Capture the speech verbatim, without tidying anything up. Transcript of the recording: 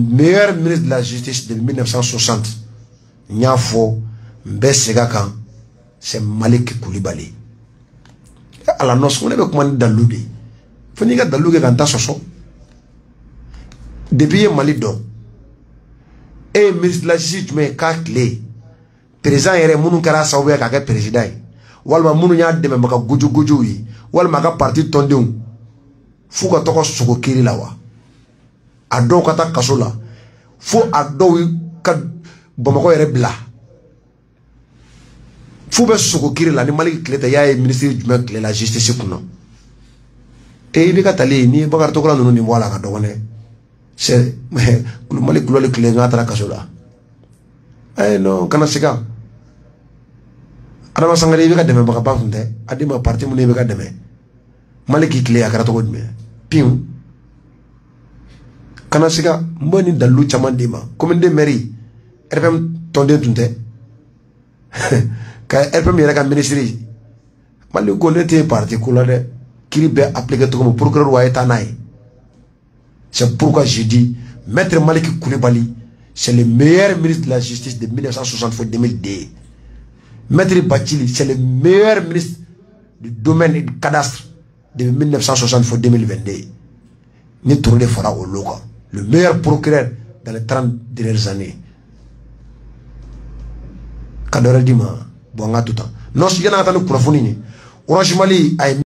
meilleur ministre de la justice de mille neuf cent soixante. Nyafo, Mbessegakan, c'est Malik Koulibaly. À la noce, on est avec moi Daloubi. Faut n'y avoir Daloubi quand t'as soso. Depuis Mali don. Et ministre de la justice, tu mets quatre clés. Président yere munu kara saoué kake président. Walma munu nya deme maka guju guju yi. Walma ka parti tondeu. Fouka toko soko kiri la wa. Ado kata kasola. Fou ado ka Bamako yere bla. Fou be soko kiri la ni Mali clé ta ya ministre du clé la justice kuno. E ibi ka tali ni bakar tokola nunu ni wala ka dogone. C'est mais le Mali clé le clé ngata kasola. Eh non kana siga. Adama sangare ibi ka deme baka bafunde. Adima parti mu ne ibi ka deme. Mali ki clé akara to godme. Piu. Kana siga mbani dalu chaman dima. Comme de mairie. R P M tonde tunte. Ka R P M yera ka ministry. Mali gonete parti kula de kiri be appliqué to comme procureur wa état naï. C'est pourquoi je dis Maître Malik Koulibaly, c'est le meilleur ministre de la justice de mille neuf cent soixante à deux mille deux. Maître Bathily, c'est le meilleur ministre du domaine et du cadastre de mille neuf cent soixante à deux mille vingt-deux. Ni tourné fera au local. Le meilleur procureur dans les trente dernières années. Kadore Dima, bon, tout temps. Non, si y en a un profond, Orange Mali a